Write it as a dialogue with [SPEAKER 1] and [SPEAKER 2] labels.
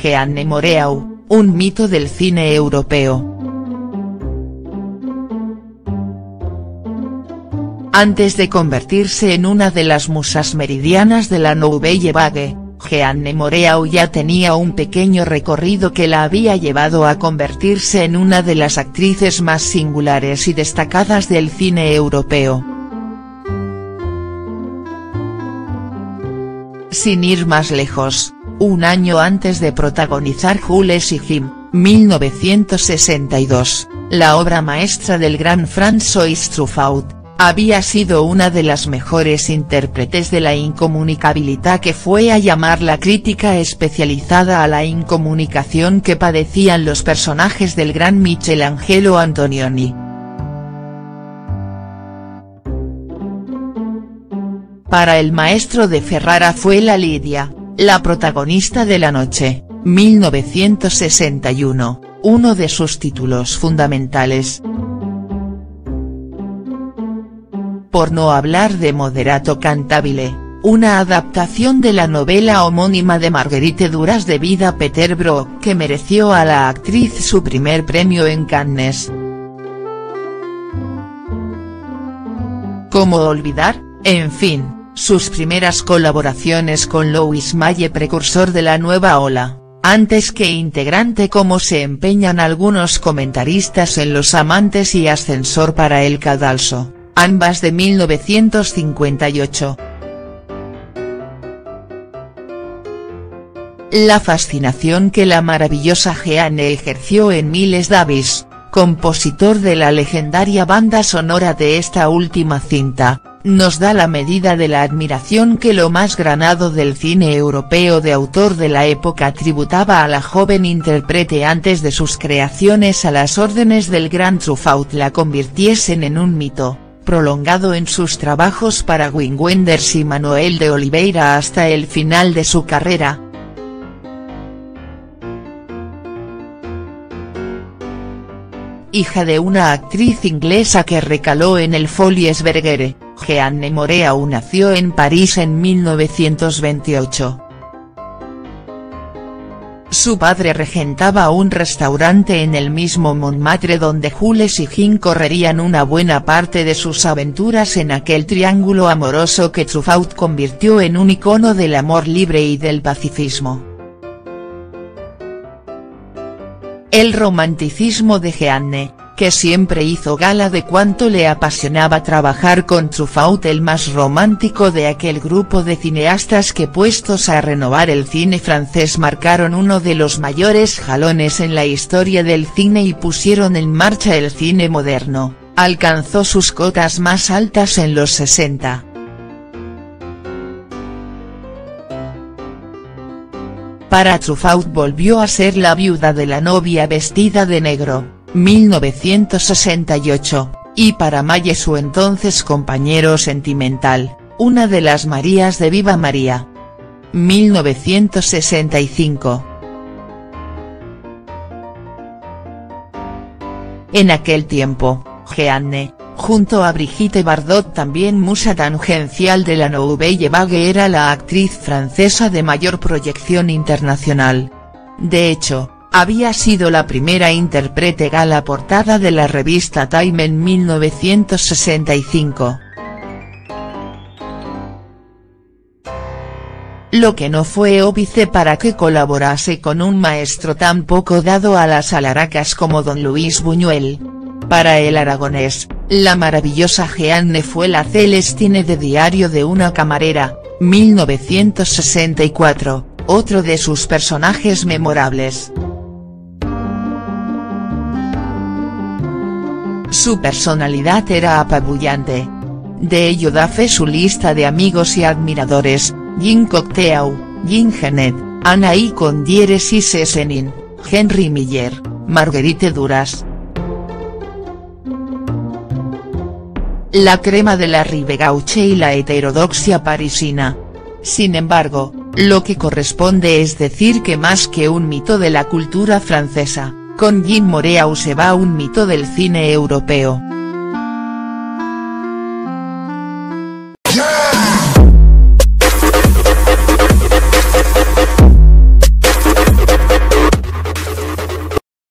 [SPEAKER 1] Jeanne Moreau, un mito del cine europeo. Antes de convertirse en una de las musas meridianas de la Nouvelle Vague, Jeanne Moreau ya tenía un pequeño recorrido que la había llevado a convertirse en una de las actrices más singulares y destacadas del cine europeo. Sin ir más lejos, un año antes de protagonizar Jules y Jim, 1962, la obra maestra del gran François Truffaut, había sido una de las mejores intérpretes de la incomunicabilidad que fue a llamar la crítica especializada a la incomunicación que padecían los personajes del gran Michelangelo Antonioni. Para el maestro de Ferrara fue la Lidia, la protagonista de la noche, 1961, uno de sus títulos fundamentales. Por no hablar de Moderato Cantabile, una adaptación de la novela homónima de Marguerite Duras de Vida Peter Brook que mereció a la actriz su primer premio en Cannes. ¿Cómo olvidar, en fin, sus primeras colaboraciones con Louis Malle, precursor de la nueva ola, antes que integrante como se empeñan algunos comentaristas en Los amantes y Ascensor para el cadalso, ambas de 1958. La fascinación que la maravillosa Jeanne ejerció en Miles Davis, compositor de la legendaria banda sonora de esta última cinta, nos da la medida de la admiración que lo más granado del cine europeo de autor de la época tributaba a la joven intérprete antes de sus creaciones a las órdenes del gran Truffaut la convirtiesen en un mito, prolongado en sus trabajos para Wim Wenders y Manuel de Oliveira hasta el final de su carrera. Hija de una actriz inglesa que recaló en el Folies Bergère, Jeanne Moreau nació en París en 1928. Su padre regentaba un restaurante en el mismo Montmartre donde Jules y Jim correrían una buena parte de sus aventuras en aquel triángulo amoroso que Truffaut convirtió en un icono del amor libre y del pacifismo. El romanticismo de Jeanne, que siempre hizo gala de cuánto le apasionaba trabajar con Truffaut, el más romántico de aquel grupo de cineastas que, puestos a renovar el cine francés, marcaron uno de los mayores jalones en la historia del cine y pusieron en marcha el cine moderno, alcanzó sus cotas más altas en los 60. Para Truffaut volvió a ser la viuda de la novia vestida de negro, 1968, y para Malle su entonces compañero sentimental, una de las Marías de Viva María. 1965. En aquel tiempo, Jeanne, junto a Brigitte Bardot, también musa tangencial de la Nouvelle Vague, era la actriz francesa de mayor proyección internacional. De hecho, había sido la primera intérprete gala portada de la revista Time en 1965. Lo que no fue óbice para que colaborase con un maestro tan poco dado a las alaracas como don Luis Buñuel. Para el aragonés, la maravillosa Jeanne fue la Celestine de Diario de una camarera, 1964, otro de sus personajes memorables. Su personalidad era apabullante. De ello da fe su lista de amigos y admiradores: Jean Cocteau, Jean Genet, Anaïs Condieres y Sesenin, Henry Miller, Marguerite Duras. La crema de la rive gauche y la heterodoxia parisina. Sin embargo, lo que corresponde es decir que más que un mito de la cultura francesa, con Jeanne Moreau se va un mito del cine europeo.